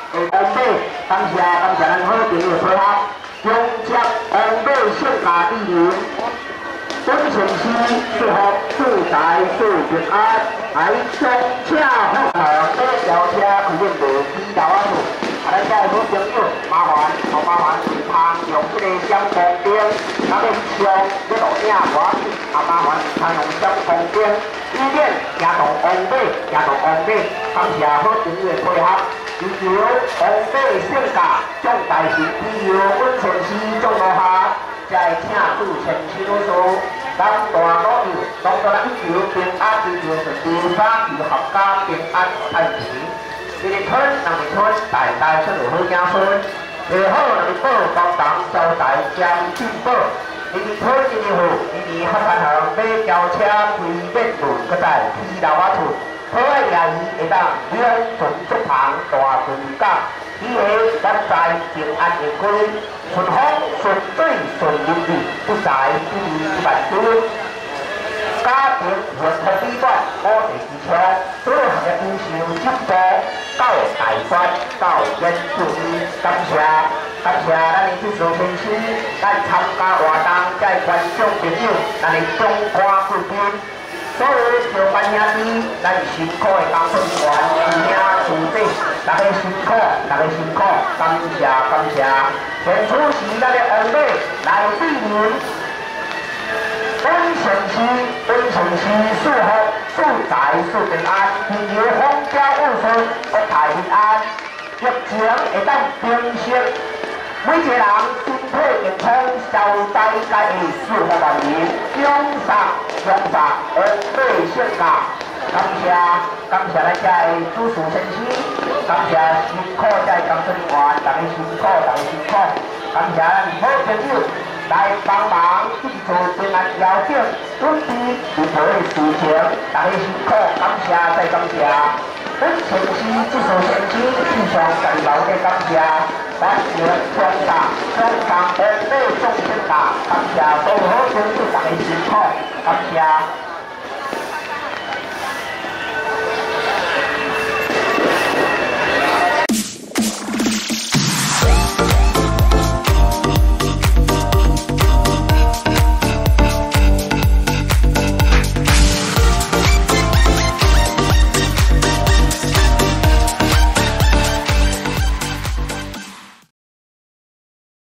王马，感谢咱好朋友配合，中接王马性价比人。 本城市适合住宅住平安，来中车福航马轿车开运路2头仔厝。咱遮好朋友，麻烦通用这个闪光灯，咱要上要录影我，麻烦通用闪光灯，以免行动王马，感谢好朋友的配合。追求王马性价，重大型旅游本城市中路下，才会请住城市老师。 咱大努力，当作咱追求平安，追求顺利，打球合家平安太平。一日春，人日春，代代出入好子孙。下好人日报，高档招财将进宝。一日春，一日好，一日发财行，买轿车开免路，搁在2头仔厝。好爱业余会当两顺足旁，大顺港。以下咱在平安夜归，顺风顺水顺利利，不在不离一万多。家庭活活美满，我地之窗，所有行业优秀进步，到大专到研究院，感谢咱的技术先生，咱参加活动，在观众朋友，咱的中华贵宾。 所有上班兄弟，咱辛苦的工作人员、师兄师姐，大家辛苦，感谢。现出是咱的王马来对人，本城市适合住宅住平安，旅游风调雨顺，国泰民安，疫情会当平息。 每一个人身体健康，消灾皆会舒服万年，奖赏王马性价，感谢咱遮的主事先生，感谢辛苦遮的工作人员，大家辛苦，感谢咱好朋友来帮忙制作平安邀请，准备如何的事情，大家辛苦，感谢再感谢。 本城市技术先生非常感劳的感谢，感谢中大王马众生大，感谢所有好朋友大家辛苦，感谢。